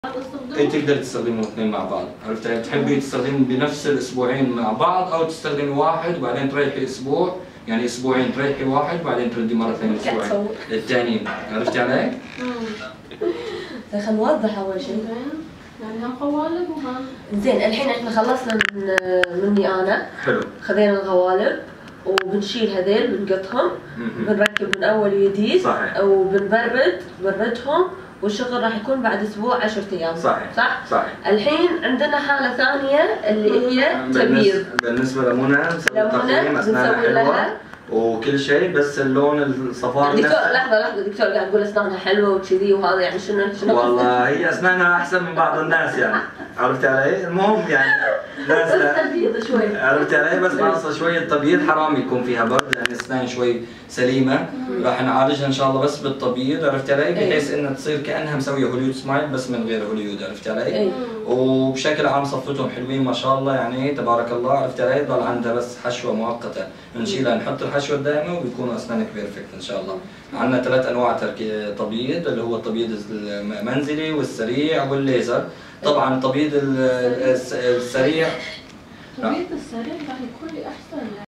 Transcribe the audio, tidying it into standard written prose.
تقدر تستخدمهم اثنين مع بعض، عرفت؟ بتحبي تستخدمهم بنفس الاسبوعين مع بعض او تستخدمي واحد وبعدين تريحي اسبوع، يعني اسبوعين تريحي واحد وبعدين تردي مره ثانيه اسبوعين الثانيين، عرفتي علي؟ خلينا نوضح اول شيء. يعني هم قوالب وهم زين الحين احنا خلصنا مني انا. حلو. خذينا القوالب وبنشيل هذيل بنقطهم بنركب من اول جديد. صحيح. بنردهم والشغل راح يكون بعد اسبوع 10 ايام. صحيح. صح؟ الحين عندنا حالة ثانية اللي هي تبييض. بالنسبة لمنى نسوي تقييم اسنانها حلوة وكل شيء، بس اللون الصفار دكتور لحظة دكتور قاعد تقول اسنانها حلوة وكذي وهذا يعني شنو والله هي اسنانها احسن من بعض الناس يعني، عرفت علي؟ المهم يعني ناس تبييض شوي، عرفت علي؟ بس ناقصة شوية تبييض، حرام يكون فيها برد لأن الاسنان شوي سليمة، راح نعالجها ان شاء الله بس بالتبييض، عرفت علي؟ بحيث انها تصير كانها مسويه هوليود سمايل بس من غير هوليود، عرفت علي؟ وبشكل عام صفتهم حلوين ما شاء الله يعني تبارك الله، عرفت علي؟ ضل عندها بس حشوه مؤقته بنشيلها نحط الحشوه الدائمه وبيكونوا اسنانك بيرفكت ان شاء الله. عندنا 3 انواع تبييض اللي هو التبييض المنزلي والسريع والليزر. طبعا التبييض السريع التبييض السريع راح يكون لي احسن.